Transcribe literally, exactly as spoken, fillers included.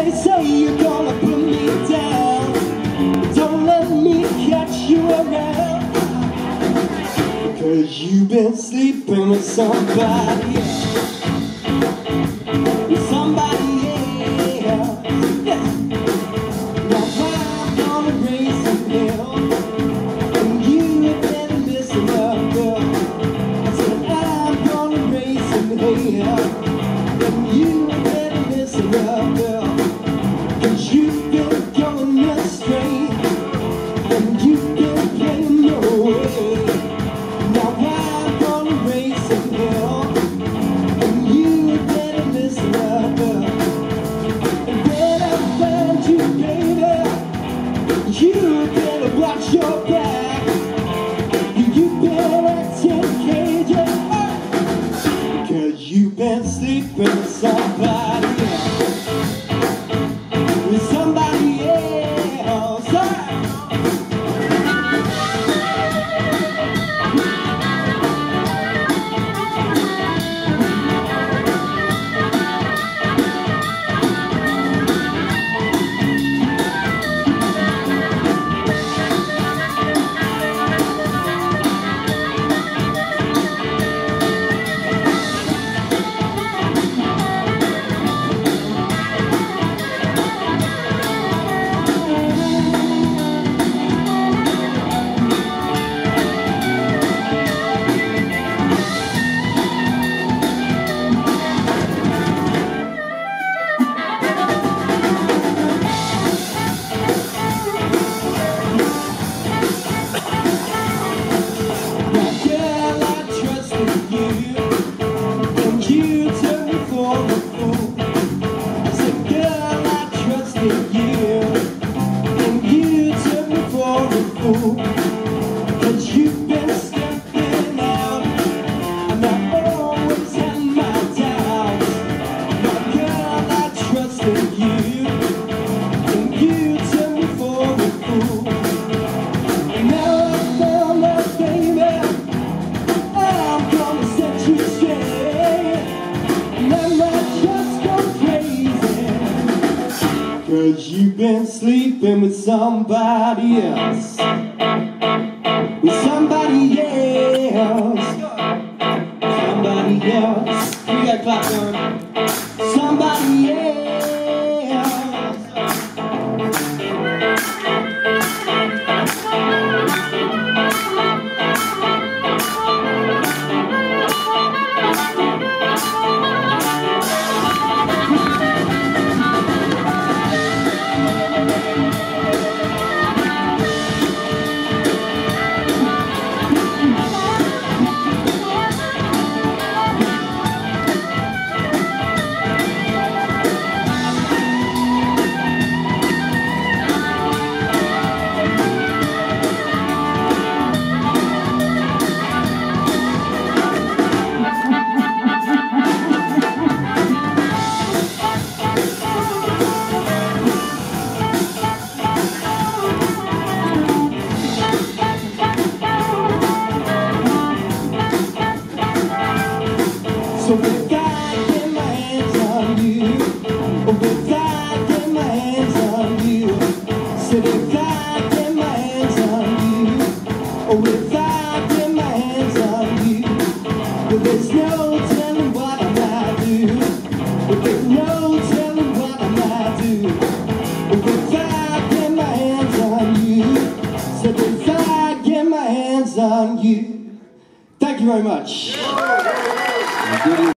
They say you're gonna put me down, don't let me catch you around, because you've been sleeping with somebody else. With somebody else. Yeah. Now I'm gonna raise some hell, and you've been missing up, girl. I said I'm gonna raise some hell, and you've been missing up, girl. Cause you've been going astray, and you've been playing your way. Now I'm gonna raise some hell, and you better listen up, girl. And when I find you, baby, you better watch your back. You better take care, cause you've been sleeping with somebody else. With somebody else. Cause you've been stepping out, and I always had my doubts. My girl, I trusted you, and you took me for a fool. And now I found out, baby, I'm gonna set you straight, and I might just go crazy. Cause you've been sleeping with somebody else. With somebody else. Somebody else. We got popcorn. Somebody else. So if I get my hands on you, or if I get my hands on you, said if I get my hands on you, or if I get my hands on you, but there's no telling what I might do, but there's no telling what I might do, or if I get my hands on you, said if I get my hands on you. Thank you very much.